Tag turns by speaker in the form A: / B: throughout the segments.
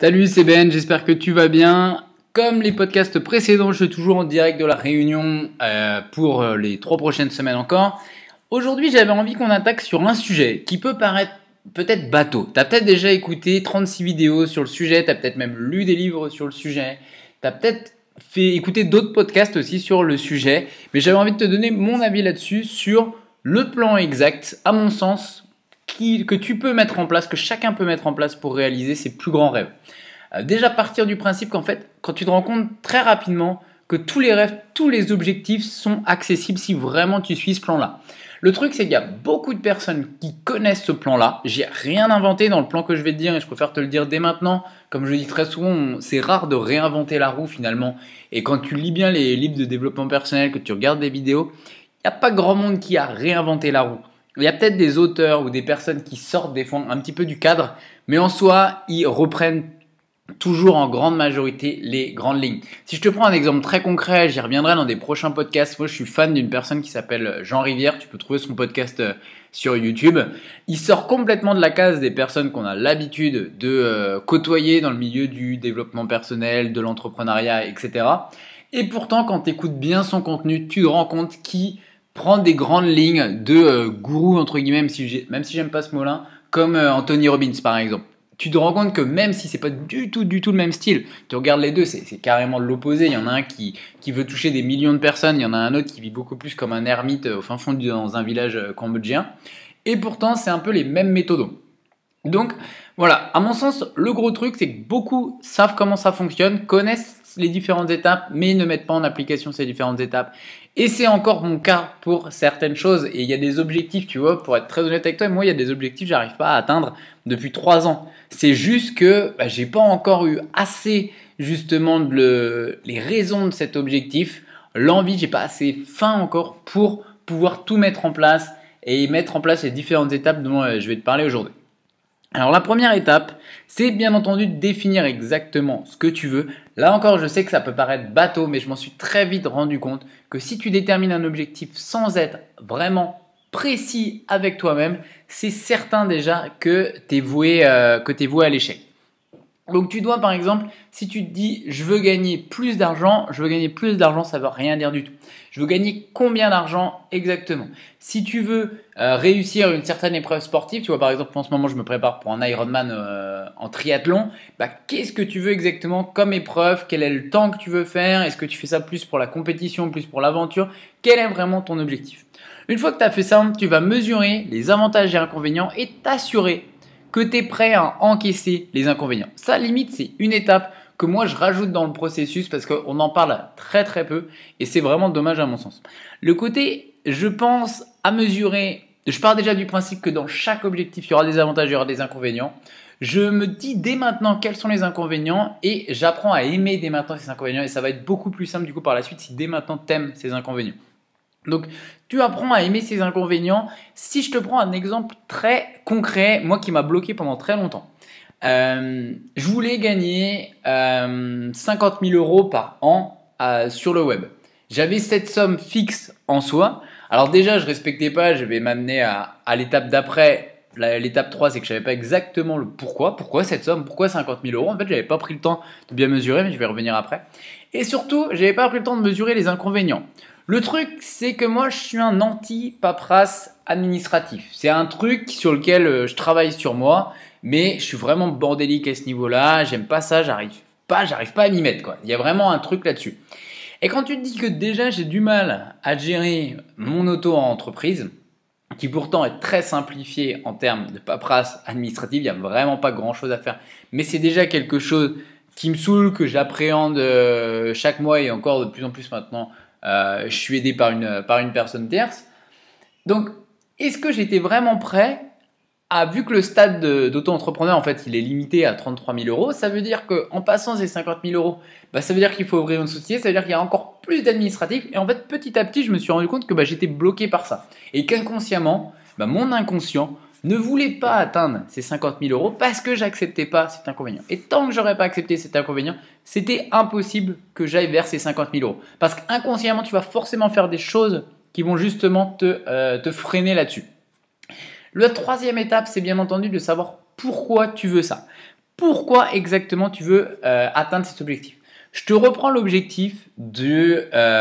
A: Salut, c'est Ben, j'espère que tu vas bien. Comme les podcasts précédents, je suis toujours en direct de la Réunion pour les 3 prochaines semaines encore. Aujourd'hui, j'avais envie qu'on attaque sur un sujet qui peut paraître peut-être bateau. Tu as peut-être déjà écouté 36 vidéos sur le sujet, tu as peut-être même lu des livres sur le sujet, tu as peut-être fait écouter d'autres podcasts aussi sur le sujet, mais j'avais envie de te donner mon avis là-dessus sur le plan exact, à mon sens, que tu peux mettre en place, que chacun peut mettre en place pour réaliser ses plus grands rêves. Déjà partir du principe qu'en fait, quand tu te rends compte très rapidement que tous les rêves, tous les objectifs sont accessibles si vraiment tu suis ce plan-là. Le truc, c'est qu'il y a beaucoup de personnes qui connaissent ce plan-là. J'ai rien inventé dans le plan que je vais te dire et je préfère te le dire dès maintenant. Comme je le dis très souvent, c'est rare de réinventer la roue finalement. Et quand tu lis bien les livres de développement personnel, que tu regardes des vidéos, il n'y a pas grand monde qui a réinventé la roue. Il y a peut-être des auteurs ou des personnes qui sortent des fois un petit peu du cadre, mais en soi, ils reprennent toujours en grande majorité les grandes lignes. Si je te prends un exemple très concret, j'y reviendrai dans des prochains podcasts. Moi, je suis fan d'une personne qui s'appelle Jean Rivière. Tu peux trouver son podcast sur YouTube. Il sort complètement de la case des personnes qu'on a l'habitude de côtoyer dans le milieu du développement personnel, de l'entrepreneuriat, etc. Et pourtant, quand tu écoutes bien son contenu, tu te rends compte qu'il prend des grandes lignes de gourou, entre guillemets, même si j'aime pas ce mot-là, comme Anthony Robbins, par exemple. Tu te rends compte que même si c'est pas du tout le même style, tu regardes les deux, c'est carrément de l'opposé. Il y en a un qui veut toucher des millions de personnes, il y en a un autre qui vit beaucoup plus comme un ermite au fin fond dans un village cambodgien. Et pourtant, c'est un peu les mêmes méthodes. Donc voilà, à mon sens, le gros truc, c'est que beaucoup savent comment ça fonctionne, connaissent les différentes étapes, mais ne mettent pas en application ces différentes étapes. Et c'est encore mon cas pour certaines choses. Et il y a des objectifs, tu vois, pour être très honnête avec toi, moi, il y a des objectifs que j'arrive pas à atteindre depuis 3 ans. C'est juste que j'ai pas encore eu assez, justement, les raisons de cet objectif. L'envie, j'ai pas assez faim encore pour pouvoir tout mettre en place et mettre en place les différentes étapes dont je vais te parler aujourd'hui. Alors la première étape, c'est bien entendu de définir exactement ce que tu veux. Là encore, je sais que ça peut paraître bateau, mais je m'en suis très vite rendu compte que si tu détermines un objectif sans être vraiment précis avec toi-même, c'est certain déjà que tu es voué à l'échec. Donc tu dois par exemple, si tu te dis je veux gagner plus d'argent, ça ne veut rien dire du tout. Je veux gagner combien d'argent exactement? Si tu veux réussir une certaine épreuve sportive, tu vois par exemple en ce moment je me prépare pour un Ironman en triathlon, qu'est-ce que tu veux exactement comme épreuve? Quel est le temps que tu veux faire? Est-ce que tu fais ça plus pour la compétition, plus pour l'aventure? Quel est vraiment ton objectif? Une fois que tu as fait ça, tu vas mesurer les avantages et inconvénients et t'assurer que tu es prêt à encaisser les inconvénients. Ça, limite, c'est une étape que moi, je rajoute dans le processus parce qu'on en parle très très peu et c'est vraiment dommage à mon sens. Le côté, je pense, à mesurer, je pars déjà du principe que dans chaque objectif, il y aura des avantages, il y aura des inconvénients. Je me dis dès maintenant quels sont les inconvénients et j'apprends à aimer dès maintenant ces inconvénients et ça va être beaucoup plus simple du coup par la suite si dès maintenant tu aimes ces inconvénients. Donc, tu apprends à aimer ces inconvénients. Si je te prends un exemple très concret, moi qui m'a bloqué pendant très longtemps, je voulais gagner 50 000 euros par an sur le web. J'avais cette somme fixe en soi. Alors déjà, je ne respectais pas, je vais m'amener à l'étape d'après. L'étape 3, c'est que je ne savais pas exactement le pourquoi. Pourquoi cette somme? Pourquoi 50 000 euros? En fait, je n'avais pas pris le temps de bien mesurer, mais je vais revenir après. Et surtout, je n'avais pas pris le temps de mesurer les inconvénients. Le truc, c'est que moi, je suis un anti-paperasse administratif. C'est un truc sur lequel je travaille sur moi, mais je suis vraiment bordélique à ce niveau-là. J'aime pas ça, j'arrive pas à m'y mettre, quoi. Il y a vraiment un truc là-dessus. Et quand tu te dis que déjà, j'ai du mal à gérer mon auto-entreprise, qui pourtant est très simplifiée en termes de paperasse administrative, il n'y a vraiment pas grand-chose à faire, mais c'est déjà quelque chose qui me saoule, que j'appréhende chaque mois et encore de plus en plus maintenant. Je suis aidé par une personne tierce. Donc, est-ce que j'étais vraiment prêt vu que le stade d'auto-entrepreneur, en fait, il est limité à 33 000 euros, ça veut dire qu'en passant ces 50 000 euros, ça veut dire qu'il faut ouvrir une société, ça veut dire qu'il y a encore plus d'administratifs. Et en fait, petit à petit, je me suis rendu compte que j'étais bloqué par ça. Et qu'inconsciemment, mon inconscient ne voulait pas atteindre ces 50 000 euros parce que j'acceptais pas cet inconvénient. Et tant que j'aurais pas accepté cet inconvénient, c'était impossible que j'aille vers ces 50 000 euros. Parce qu'inconsciemment, tu vas forcément faire des choses qui vont justement te freiner là-dessus. La troisième étape, c'est bien entendu de savoir pourquoi tu veux ça. pourquoi exactement tu veux atteindre cet objectif. Je te reprends l'objectif du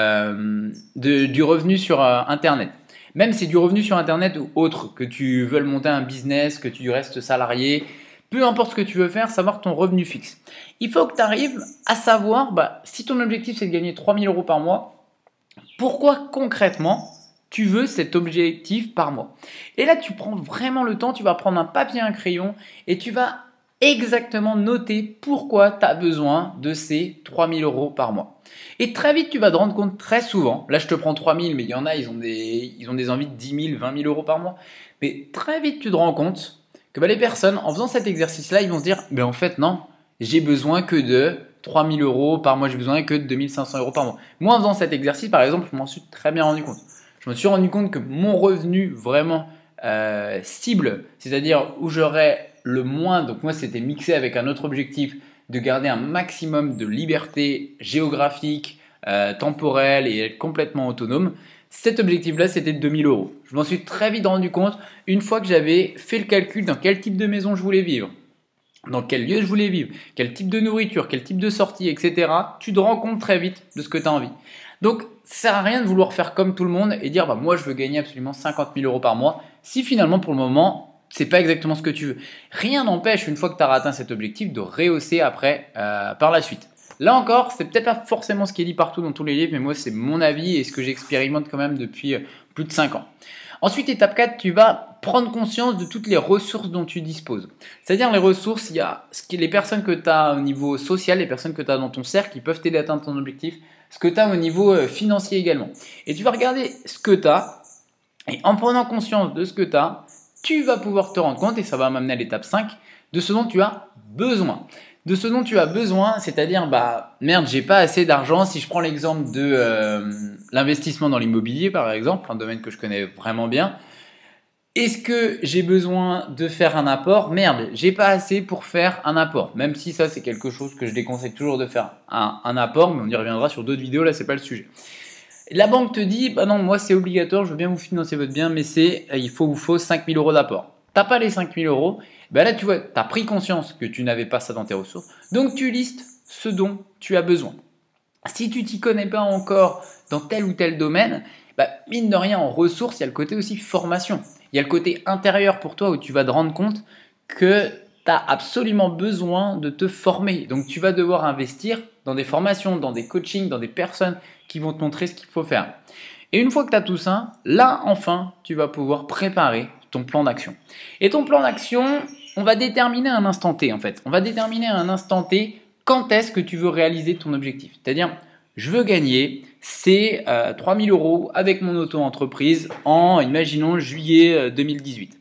A: revenu sur Internet. Même si c'est du revenu sur Internet ou autre, que tu veux monter un business, que tu restes salarié, peu importe ce que tu veux faire, savoir ton revenu fixe. Il faut que tu arrives à savoir, si ton objectif c'est de gagner 3 000 euros par mois, pourquoi concrètement tu veux cet objectif par mois. Et là, tu prends vraiment le temps, tu vas prendre un papier et un crayon et tu vas exactement noter pourquoi tu as besoin de ces 3 000 euros par mois. Et très vite, tu vas te rendre compte très souvent, là je te prends 3 000, mais il y en a, ils ont des envies de 10 000, 20 000 euros par mois. Mais très vite, tu te rends compte que les personnes, en faisant cet exercice-là, ils vont se dire, mais en fait non, j'ai besoin que de 3 000 euros par mois, j'ai besoin que de 2 500 euros par mois. Moi, en faisant cet exercice, par exemple, je m'en suis très bien rendu compte. Je me suis rendu compte que mon revenu vraiment cible, c'est-à-dire où j'aurais le moins, donc moi c'était mixé avec un autre objectif de garder un maximum de liberté géographique, temporelle et être complètement autonome. Cet objectif-là, c'était de 2 000 euros. Je m'en suis très vite rendu compte une fois que j'avais fait le calcul dans quel type de maison je voulais vivre, dans quel lieu je voulais vivre, quel type de nourriture, quel type de sortie, etc. Tu te rends compte très vite de ce que tu as envie. Donc, ça sert à rien de vouloir faire comme tout le monde et dire moi je veux gagner absolument 50 000 euros par mois si finalement pour le moment c'est pas exactement ce que tu veux. Rien n'empêche une fois que tu as atteint cet objectif de rehausser après par la suite. Là encore, c'est peut-être pas forcément ce qui est dit partout dans tous les livres, mais moi c'est mon avis et ce que j'expérimente quand même depuis plus de 5 ans. Ensuite, étape 4, tu vas prendre conscience de toutes les ressources dont tu disposes. C'est-à-dire les ressources, il y a les personnes que tu as au niveau social, les personnes que tu as dans ton cercle qui peuvent t'aider à atteindre ton objectif, ce que tu as au niveau financier également. Et tu vas regarder ce que tu as et en prenant conscience de ce que tu as, tu vas pouvoir te rendre compte, et ça va m'amener à l'étape 5, de ce dont tu as besoin. De ce dont tu as besoin, c'est-à-dire, merde, j'ai pas assez d'argent. Si je prends l'exemple de l'investissement dans l'immobilier, par exemple, un domaine que je connais vraiment bien, est-ce que j'ai besoin de faire un apport? Merde, j'ai pas assez pour faire un apport. Même si ça, c'est quelque chose que je déconseille toujours de faire un apport, mais on y reviendra sur d'autres vidéos, là, c'est pas le sujet. La banque te dit, non, moi c'est obligatoire, je veux bien vous financer votre bien, mais il vous faut 5 000 euros d'apport. T'as pas les 5 000 euros, là tu vois, tu as pris conscience que tu n'avais pas ça dans tes ressources, donc tu listes ce dont tu as besoin. Si tu t'y connais pas encore dans tel ou tel domaine, mine de rien en ressources, il y a le côté aussi formation. Il y a le côté intérieur pour toi où tu vas te rendre compte que tu as absolument besoin de te former. Donc tu vas devoir investir dans des formations, dans des coachings, dans des personnes qui vont te montrer ce qu'il faut faire. Et une fois que tu as tout ça, là enfin, tu vas pouvoir préparer ton plan d'action. Et ton plan d'action, on va déterminer un instant T en fait. On va déterminer un instant T quand est-ce que tu veux réaliser ton objectif. C'est-à-dire, je veux gagner ces 3 000 euros avec mon auto-entreprise en, imaginons, juillet 2018.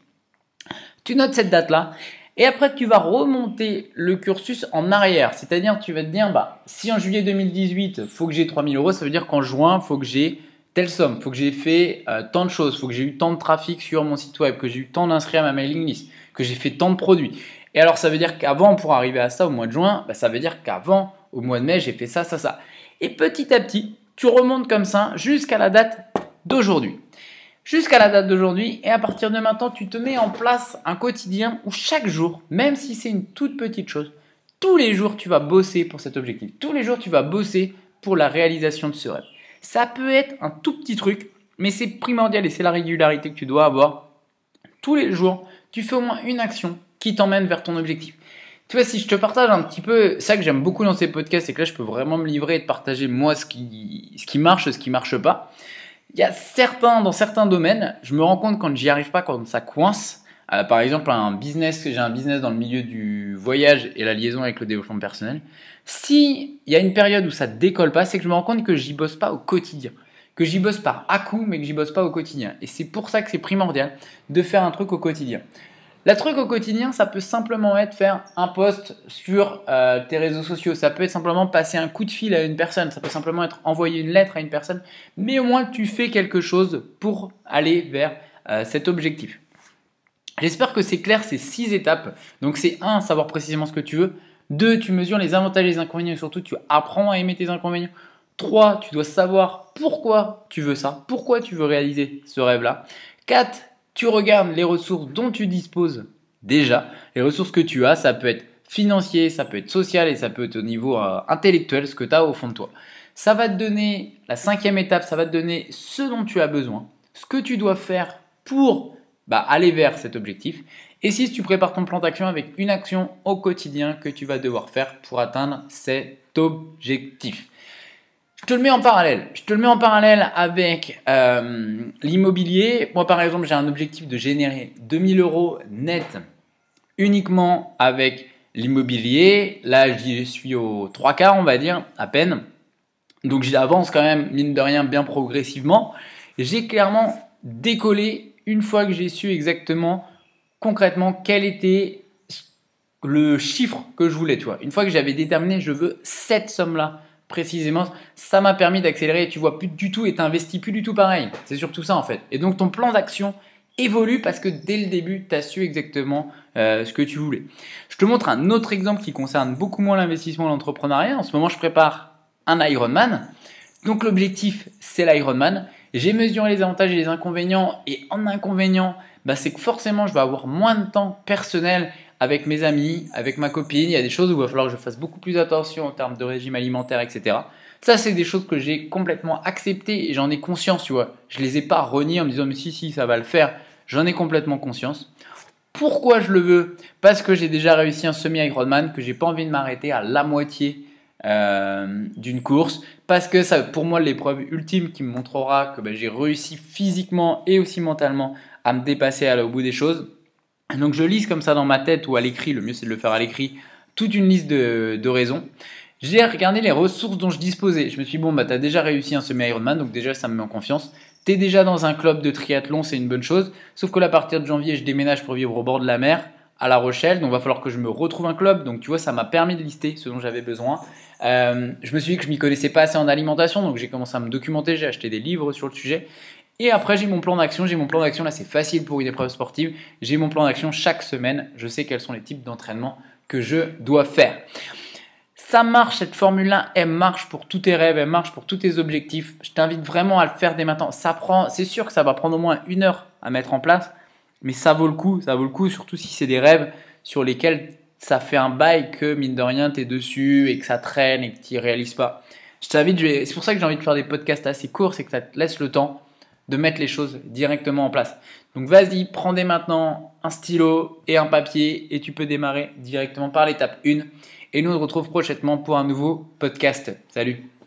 A: Tu notes cette date-là. Et après, tu vas remonter le cursus en arrière. C'est-à-dire, tu vas te dire, si en juillet 2018, il faut que j'ai 3 000 euros, ça veut dire qu'en juin, il faut que j'ai telle somme, il faut que j'ai fait tant de choses, il faut que j'ai eu tant de trafic sur mon site web, que j'ai eu tant d'inscrits à ma mailing list, que j'ai fait tant de produits. Et alors, ça veut dire qu'avant, pour arriver à ça au mois de juin, ça veut dire qu'avant, au mois de mai, j'ai fait ça, ça, ça. Et petit à petit, tu remontes comme ça jusqu'à la date d'aujourd'hui. Jusqu'à la date d'aujourd'hui, et à partir de maintenant, tu te mets en place un quotidien où chaque jour, même si c'est une toute petite chose, tous les jours, tu vas bosser pour cet objectif. Tous les jours, tu vas bosser pour la réalisation de ce rêve. Ça peut être un tout petit truc, mais c'est primordial et c'est la régularité que tu dois avoir. Tous les jours, tu fais au moins une action qui t'emmène vers ton objectif. Tu vois, si je te partage un petit peu, ça que j'aime beaucoup dans ces podcasts, c'est que là, je peux vraiment me livrer et te partager moi ce qui marche, ce qui marche pas. Il y a dans certains domaines, je me rends compte quand j'y arrive pas, quand ça coince. Par exemple, j'ai un business dans le milieu du voyage et la liaison avec le développement personnel. Si il y a une période où ça décolle pas, c'est que je me rends compte que j'y bosse pas au quotidien. Que j'y bosse par à-coup, mais que j'y bosse pas au quotidien. Et c'est pour ça que c'est primordial de faire un truc au quotidien. Le truc au quotidien, ça peut simplement être faire un post sur tes réseaux sociaux. Ça peut être simplement passer un coup de fil à une personne. Ça peut simplement être envoyer une lettre à une personne. Mais au moins, tu fais quelque chose pour aller vers cet objectif. J'espère que c'est clair, ces 6 étapes. Donc c'est 1, savoir précisément ce que tu veux. 2, tu mesures les avantages et les inconvénients. Et surtout, tu apprends à aimer tes inconvénients. 3, tu dois savoir pourquoi tu veux ça. Pourquoi tu veux réaliser ce rêve-là. 4, tu regardes les ressources dont tu disposes déjà. Les ressources que tu as, ça peut être financier, ça peut être social et ça peut être au niveau intellectuel, ce que tu as au fond de toi. Ça va te donner la 5e étape, ça va te donner ce dont tu as besoin, ce que tu dois faire pour aller vers cet objectif. Et si tu prépares ton plan d'action avec une action au quotidien que tu vas devoir faire pour atteindre cet objectif. Je te le mets en parallèle. Je te le mets en parallèle avec l'immobilier. Moi, par exemple, j'ai un objectif de générer 2000 € net uniquement avec l'immobilier. Là, j'y suis aux 3 quarts, on va dire, à peine. Donc, j'avance quand même, mine de rien, bien progressivement. J'ai clairement décollé une fois que j'ai su exactement, concrètement, quel était le chiffre que je voulais. Tu vois. Une fois que j'avais déterminé, je veux cette somme-là précisément, ça m'a permis d'accélérer. Tu vois plus du tout et tu n'investis plus du tout pareil. C'est surtout ça en fait. Et donc, ton plan d'action évolue parce que dès le début, tu as su exactement ce que tu voulais. Je te montre un autre exemple qui concerne beaucoup moins l'investissement et l'entrepreneuriat. En ce moment, je prépare un Ironman. Donc l'objectif, c'est l'Ironman. J'ai mesuré les avantages et les inconvénients. Et en inconvénient, c'est que forcément, je vais avoir moins de temps personnel avec mes amis, avec ma copine. Il y a des choses où il va falloir que je fasse beaucoup plus attention en termes de régime alimentaire, etc. Ça, c'est des choses que j'ai complètement acceptées et j'en ai conscience, tu vois. Je ne les ai pas reniées en me disant, mais si, ça va le faire. J'en ai complètement conscience. Pourquoi je le veux? Parce que j'ai déjà réussi un semi-Ironman, que j'ai pas envie de m'arrêter à la moitié d'une course, parce que ça, pour moi, l'épreuve ultime qui me montrera que j'ai réussi physiquement et aussi mentalement à me dépasser, à aller au bout des choses. Donc je lise comme ça dans ma tête ou à l'écrit, le mieux c'est de le faire à l'écrit, toute une liste de raisons. J'ai regardé les ressources dont je disposais. Je me suis dit, bon, tu as déjà réussi un semi-Ironman, donc déjà ça me met en confiance. Tu es déjà dans un club de triathlon, c'est une bonne chose. Sauf que là, à partir de janvier, je déménage pour vivre au bord de la mer, à La Rochelle. Donc il va falloir que je me retrouve un club. Donc tu vois, ça m'a permis de lister ce dont j'avais besoin. Je me suis dit que je m'y connaissais pas assez en alimentation, donc j'ai commencé à me documenter, j'ai acheté des livres sur le sujet. Et après, j'ai mon plan d'action. J'ai mon plan d'action, là, c'est facile pour une épreuve sportive. J'ai mon plan d'action chaque semaine. Je sais quels sont les types d'entraînement que je dois faire. Ça marche, cette formule-là, elle marche pour tous tes rêves, elle marche pour tous tes objectifs. Je t'invite vraiment à le faire dès maintenant. C'est sûr que ça va prendre au moins 1 heure à mettre en place, mais ça vaut le coup, surtout si c'est des rêves sur lesquels ça fait un bail que, mine de rien, tu es dessus et que ça traîne et que tu n'y réalises pas. Je t'invite, c'est pour ça que j'ai envie de faire des podcasts assez courts, c'est que ça te laisse le temps de mettre les choses directement en place. Donc vas-y, prends dès maintenant un stylo et un papier et tu peux démarrer directement par l'étape 1. Et nous on se retrouve prochainement pour un nouveau podcast. Salut!